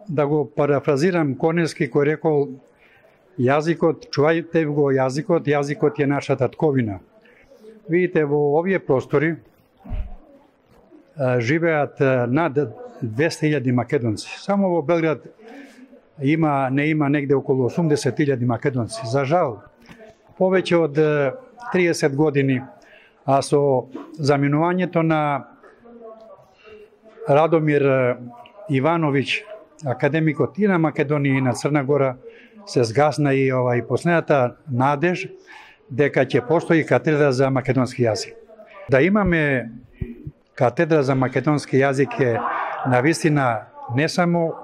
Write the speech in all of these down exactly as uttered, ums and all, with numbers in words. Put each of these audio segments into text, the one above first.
да го парафразирам Корнелски кој рекол јазикот, чувајте го јазикот, јазикот е наша татковина. Видите, во овие простори живеат над двесте илјади македонци. Само во Белград има, не има негде околу осумдесет илјади македонци. За жал, повеќе од триесет години, а со заминувањето на Радомир Ивановиќ, академикот и на Македонија и на Црна Гора, се згасна и ова и последната надеж дека ќе постои катедра за македонски јазик. Да имаме катедра за македонски јазик е навистина не само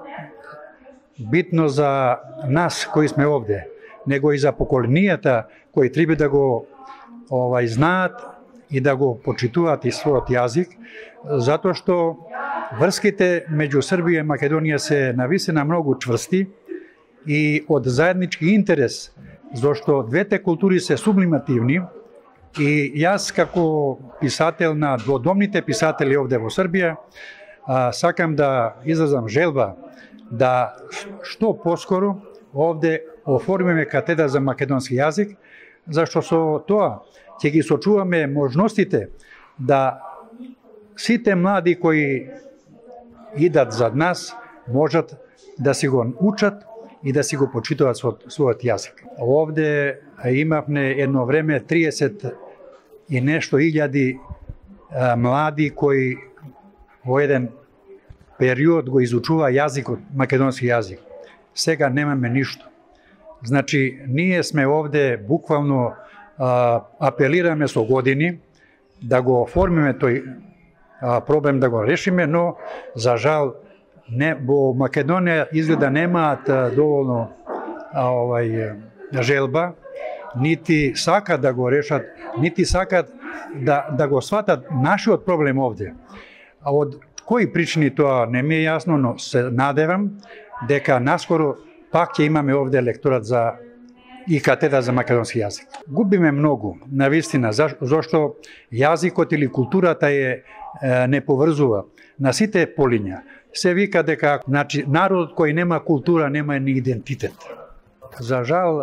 битно за нас кои сме овде, него и за поколенијата кои треба да го овај знаат и да го почитуваат и својот јазик, затоа што врските меѓу Србија и Македонија се навистина многу чврсти и од заеднички интерес, зашто двете култури се сублимативни и јас како писател на дводомните писатели овде во Србија сакам да изразам желба да што поскоро овде оформиме катедра за македонски јазик, зашто со тоа ќе ги сочуваме можностите да сите млади кои идат зад нас можат да си го учат и да си го почитуваат својот јазик. Овде имавме едно време триесет и нешто илјади млади кои во еден период го изучува јазикот, македонски јазик. Сега немаме ништо. Значи, ние сме овде буквално а, апелираме со години да го оформиме тој а, проблем, да го решиме, но за жал не, во Македонија изгледа немаат доволно а, овај желба, нити сакат да го решат, нити сакат да, да го сватат нашиот проблем овде. А од кои причини тоа не ми е јасно, но се надевам дека наскоро пак ќе имаме овде лекторат за и катедра за македонски јазик. Губиме многу, навистина, зашто јазикот или културата е, е не поврзува на сите полиња. Се вика дека значи народ кој нема култура нема ни идентитет. За жал,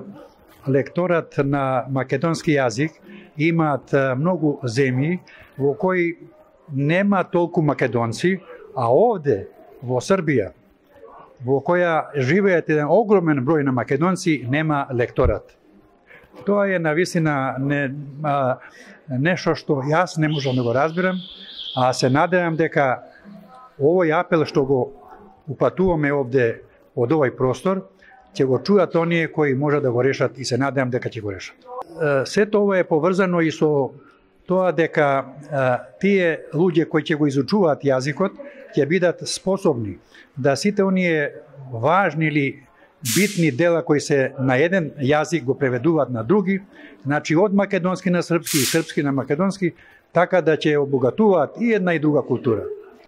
лекторат на македонски јазик имаат многу земји во кои нема толку македонци, а овде во Србија, во која живеат еден огромен број на македонци, нема лекторат. Тоа е навистина не, а, нешто што јас не можам да го разбирам, а се надевам дека овој апел што го упатуваме овде од овој простор, ќе го чујат оние кои може да го решат и се надевам дека ќе го решат. Сето ова е поврзано и со тоа дека а, тие луѓе кои ќе го изучуваат јазикот ќе бидат способни да сите оние важни или битни дела кои се на еден јазик го преведуваат на други, значи од македонски на српски и српски на македонски, така да ќе обогатуваат и една и друга култура.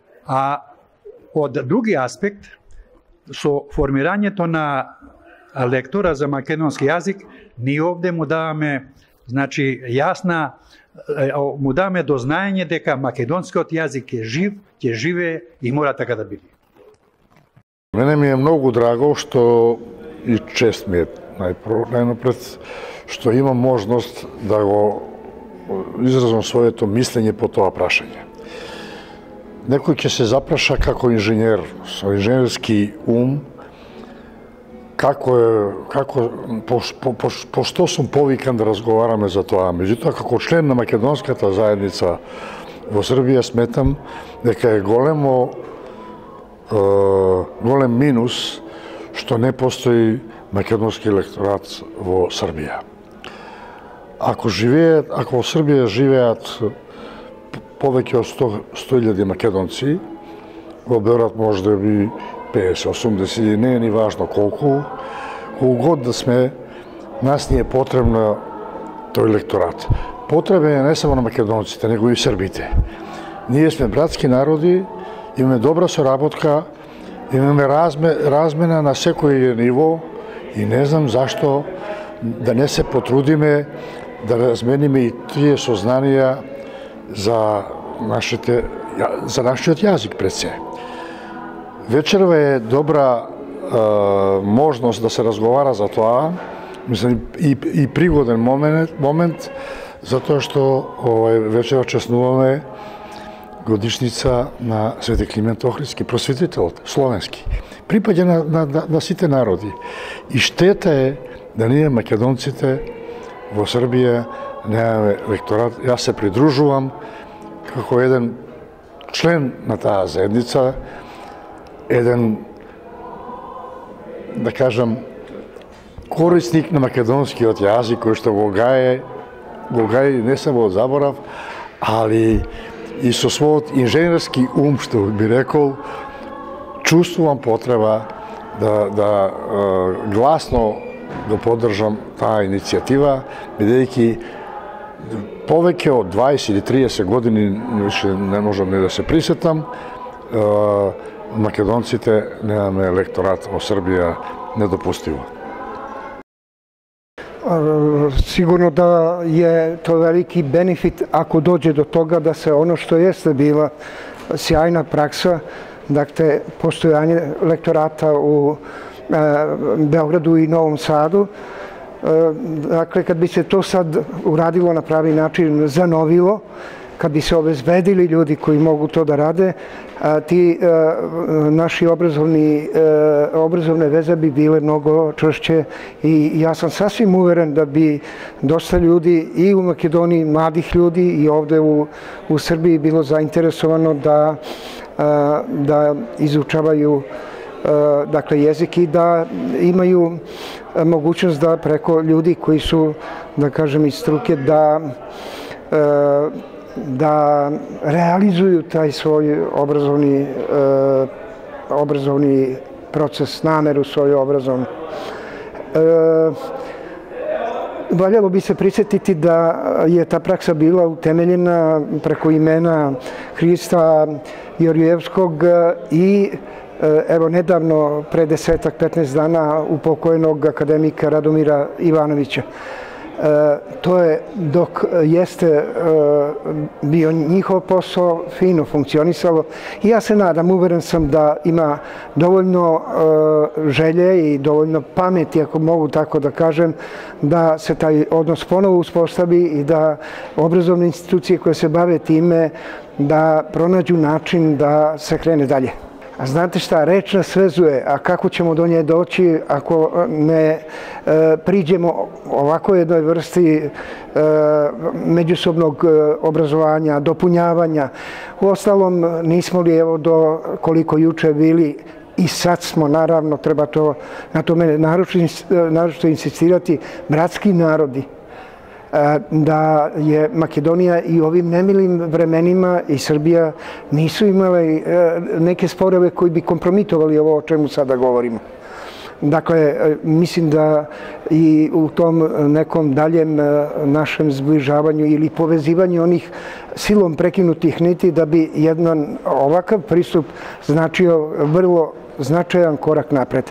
А од други аспект, со формирањето на лектора за македонски јазик, ние овде му даваме значи јасна му даваме до знаење дека македонскиот јазик е жив, ќе живее и мора така да биде. Мене ми е многу драго што и чест ми е најнапред што имам можност да го изразам своето мислење по тоа прашање. Некој ќе се запраша како инженер, со инженерски ум, како е, како, по, по, по, по што сум повикан да разговараме за тоа. Меѓутоа, како член на македонската заедница во Србија, сметам дека е големо, е, голем минус што не постои македонски лекторат во Србија. Ако живеат, ако во Србија живеат повеќе од сто илјади македонци, во Београд може да би петдесет, осумдесет, не е ни важно колку, колку год да сме, нас ни е потребно тој лекторат. Потребен е не само на македонците, него и србите. Ние сме братски народи, имаме добра соработка, имаме разме, размена на секој ниво и не знам зашто да не се потрудиме да размениме и тие сознанија за нашите, за нашиот јазик пред се. вечерва е добра можност да се разговара за тоа, мислам и, и пригоден момент, момент затоа што овај вечера честнуваме годишница на Свети Климент Охридски, просветител словенски. Припаѓа на, на, на, на сите народи. И штета е да ние македонците во Србија немаме лекторат. Јас се придружувам како еден член на таа заедница, еден, да кажам, корисник на македонскиот јазик, кој што го гаje, го гаje не само од заборав, али и со својот инженерски ум, што би рекол, чувствувам потреба да, да е, гласно го поддржам таа иницијатива, бидејќи повеќе од дваесет или триесет години, више не можам не да се присетам, е, македонците немаме лекторат во Србија, недопустиво. Sigurno da je to veliki benefit ako dođe do toga da se ono što jeste bila sjajna praksa, dakle postojanje lektorata u e, Beogradu i Novom Sadu, e, dakle kad bi se to sad uradilo na pravi način, zanovilo, kad bi se obezbedili ljudi koji mogu to da rade, a, ti a, naši obrazovni, a, obrazovne veze bi bile mnogo čvršće i ja sam sasvim uveren da bi dosta ljudi i u Makedoniji, mladih ljudi i ovde u, u Srbiji bilo zainteresovano da, a, da izučavaju a, dakle, jezik i da imaju mogućnost da preko ljudi koji su, da kažem, iz struke da a, da realizuju taj svoj obrazovni, e, obrazovni proces, nameru svoju obrazovnu. E, valjalo bi se prisjetiti da je ta praksa bila utemeljena preko imena Hrista Jorjevskog i evo nedavno, pre desetak, petnaest dana, upokojenog akademika Radomira Ivanovića. E, to je, dok jeste e, bio njihov posao, fino funkcionisalo i ja se nadam, uveren sam da ima dovoljno e, želje i dovoljno pameti, ako mogu tako da kažem, da se taj odnos ponovo uspostavi i da obrazovne institucije koje se bave time da pronađu način da se krene dalje. A znate šta, reč nas svezuje, a kako ćemo do nje doći ako ne e, priđemo ovako jednoj vrsti e, međusobnog obrazovanja, dopunjavanja. Uostalom, nismo li evo do koliko juče bili i sad smo, naravno, treba to na tome naročito insistirati, bratski narodi. Da je Makedonija i ovim nemilim vremenima i Srbija nisu imale neke sporove koji bi kompromitovali ovo o čemu sada govorimo. Dakle, mislim da i u tom nekom daljem našem zbližavanju ili povezivanju onih silom prekinutih niti da bi jedan ovakav pristup značio vrlo značajan korak napred.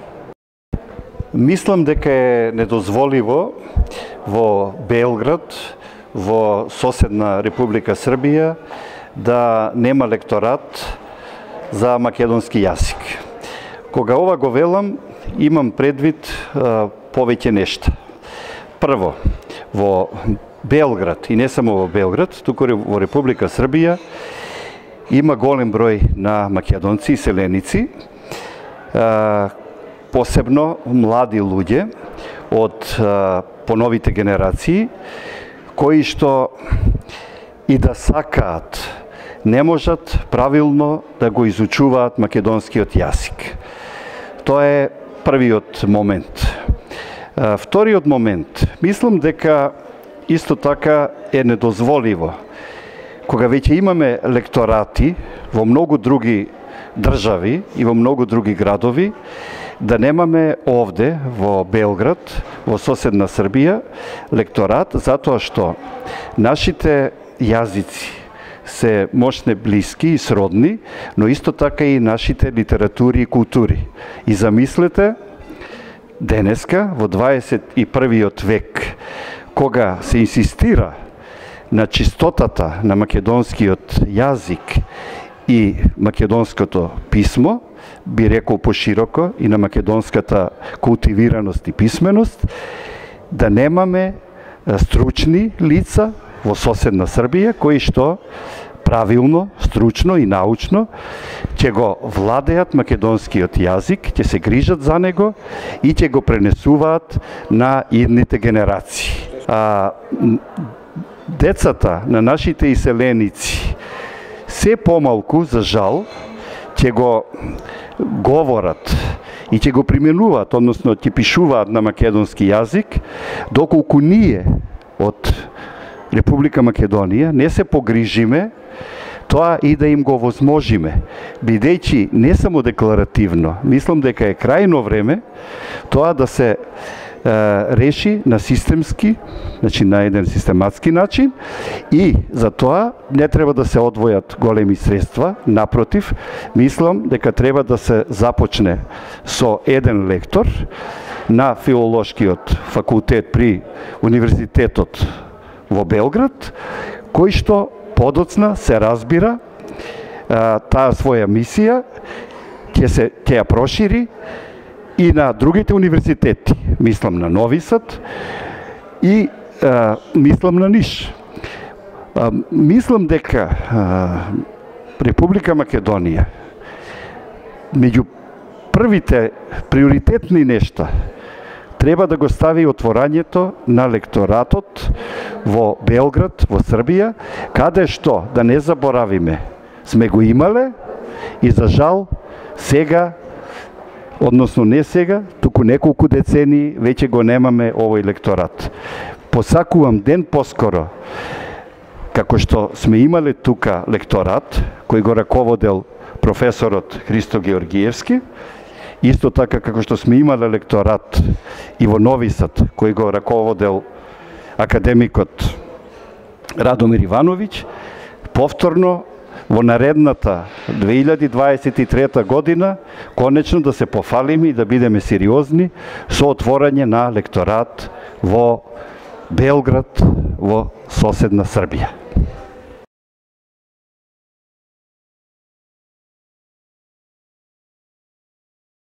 Мислам дека е недозволиво во Белград, во соседна Република Србија, да нема лекторат за македонски јазик. Кога ова го велам, имам предвид а, повеќе нешта. Прво, во Белград, и не само во Белград, туку во Република Србија, има голем број на македонци и селеници, а, посебно млади луѓе од а, поновите генерации, кои што и да сакаат, не можат правилно да го изучуваат македонскиот јазик. Тоа е првиот момент. А, вториот момент, мислам дека исто така е недозволиво. Кога веќе имаме лекторати во многу други држави и во многу други градови, да немаме овде во Белград, во соседна Србија, лекторат, затоа што нашите јазици се мощне блиски и сродни, но исто така и нашите литератури и култури. И замислете, денеска, во дваесет и првиот век, кога се инсистира на чистотата на македонскиот јазик и македонското писмо, би рекол пошироко, и на македонската култивираност и писменост, да немаме стручни лица во соседна Србија, кои што правилно, стручно и научно ќе го владеат македонскиот јазик, ќе се грижат за него и ќе го пренесуваат на идните генерации. А, децата на нашите иселеници се помалку, за жал, ќе го говорат и ќе го применуваат, односно ќе пишуваат на македонски јазик, доколку ние од Република Македонија не се погрижиме тоа и да им го возможиме, бидејќи не само декларативно, мислам дека е крајно време тоа да се е, реши на системски, значи на еден систематски начин, и за тоа не треба да се одвојат големи средства, напротив, мислам дека треба да се започне со еден лектор на филолошкиот факултет при Универзитетот во Белград, кој што подоцна се разбира а, таа своја мисија, ќе се ќе ја прошири и на другите универзитети. Мислам на Нови Сад и а, мислам на Ниш. А, мислам дека а, Република Македонија меѓу првите приоритетни нешта треба да го стави отворањето на лекторатот во Белград, во Србија, каде што, да не заборавиме, сме го имале и за жал сега, односно не сега, туку неколку децении веќе го немаме овој лекторат. Посакувам ден поскоро, како што сме имале тука лекторат, кој го раководел професорот Христо Георгиевски, исто така како што сме имале лекторат и во Нови Сад, кој го раководел академикот Радомир Ивановиќ, повторно во наредната две илјади дваесет и трета година конечно да се пофалиме и да бидеме сериозни со отворање на лекторат во Белград, во соседна Србија.